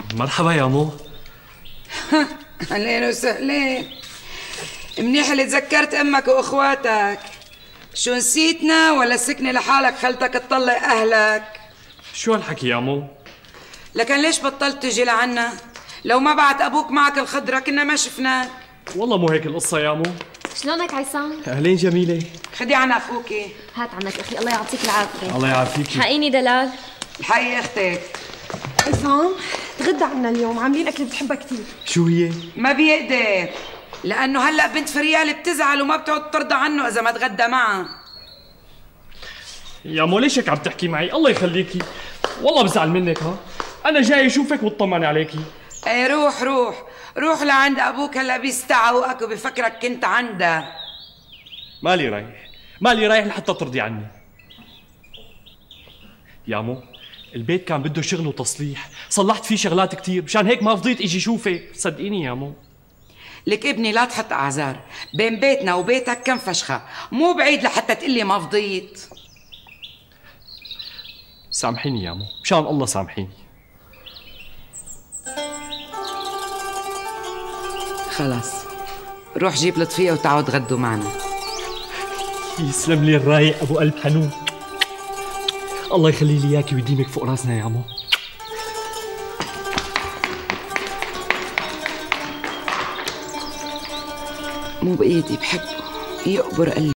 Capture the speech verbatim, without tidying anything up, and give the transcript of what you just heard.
مرحبا يا مو. اهلين وسهلين. منيح اللي تذكرت امك واخواتك. شو نسيتنا ولا سكني لحالك خلتك تطلع اهلك؟ شو هالحكي يا مو؟ لكن ليش بطلت تجي لعنا؟ لو ما بعت ابوك معك الخضره كنا ما شفناك. والله مو هيك القصه يا مو. شلونك عصام؟ اهلين جميله. خدي عنا اخوكي. هات عنك اخي، الله يعطيك العافيه. الله يعافيكي. حقيني دلال. الحقي اختك. عصام تغدى عنا اليوم، عاملين اكل بتحبها كثير. شو هي؟ ما بيقدر، لانه هلا بنت فريال بتزعل وما بتعود ترضى عنه اذا ما تغدى معها. يا مو ليش هيك عم تحكي معي؟ الله يخليكي، والله بزعل منك. ها انا جاي اشوفك واطمن عليكي. ايه روح روح روح لعند ابوك، هلا بيستعوقك وبفكرك كنت عنده. مالي رايح، مالي رايح لحتى ترضي عني. يا مو البيت كان بده شغل وتصليح، صلحت فيه شغلات كتير، مشان هيك ما فضيت اجي شوفك، صدقيني يا مو. لك ابني لا تحط اعذار، بين بيتنا وبيتك كم فشخه، مو بعيد لحتى تقلي ما فضيت. سامحيني يا مو، مشان الله سامحيني. خلاص روح جيب لطفية وتعالوا تغدوا معنا. يسلم لي الرايق ابو قلب حنون، الله يخلي لي اياكي ويديمك فوق راسنا يا عمو. مو بايدي، بحبه يقبر قلبي.